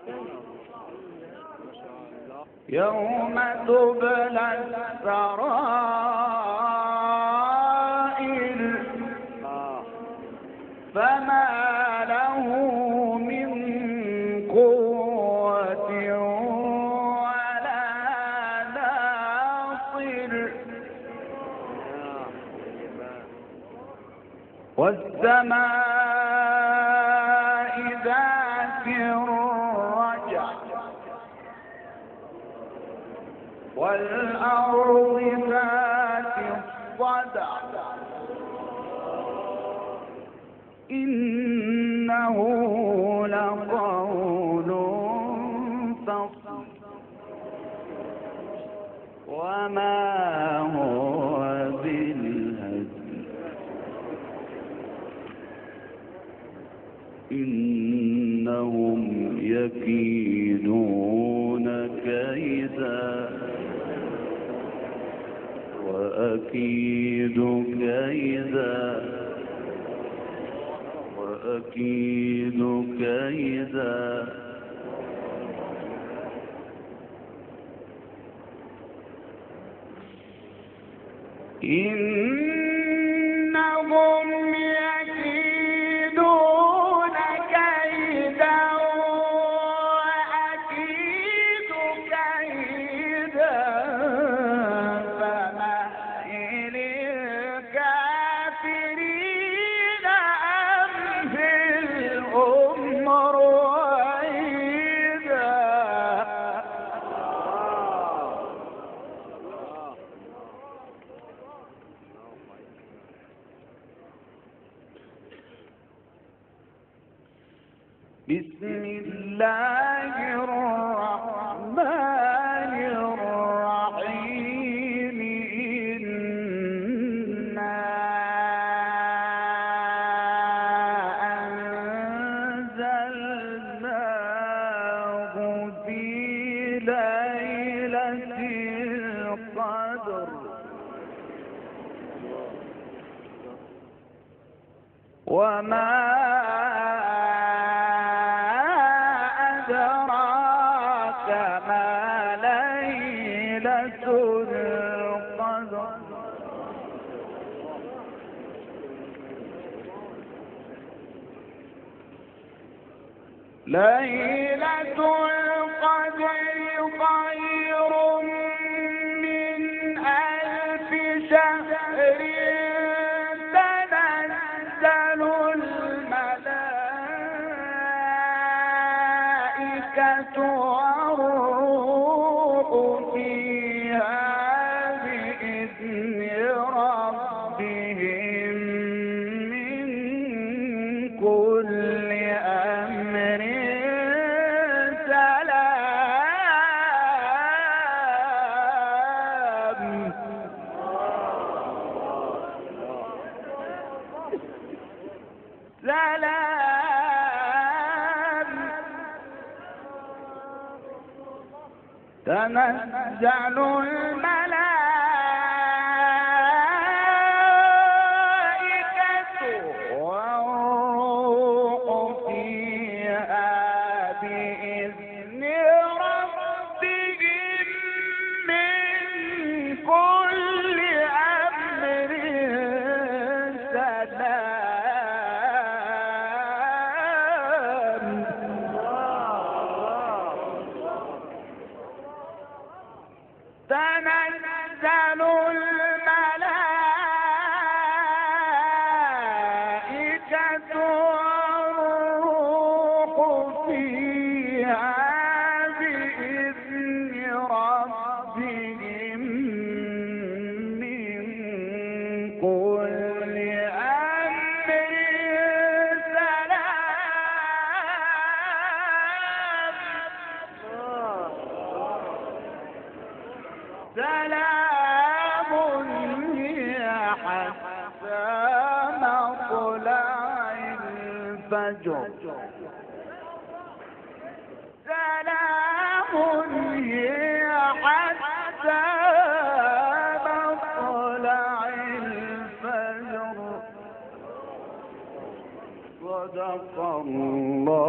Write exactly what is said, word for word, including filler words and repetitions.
يوم تبلى السرائر فما له من قوة ولا ناصر والسماء ذات الرجع والأرض ذات الصدع إنه لقول فصل وما هو بالهزل إنهم يكيدون كيدا وأكيد كيدا وأكيد كيدا إنهم يكيدون كيدا وأكيد كيدا فمهل الكافرين أمهلهم رويدا. بسم الله الرحمن الرحيم إنا أنزلناه في ليلة القدر وما أدراك ما ليلة القدر ليلة القدر خير من ألف شهر تنزل الملائكة والروح فيها بإذن ربهم من كل أمر سلام سلام تنزل الملائكة والروح فيها بإذن ربهم من كل أمر سلام تنزل الملائكة والروح فيها بإذن ربهم من كل أمر سلام سلام هي حتى مطلع الفجر سلام هي حتى مطلع الفجر صدق الله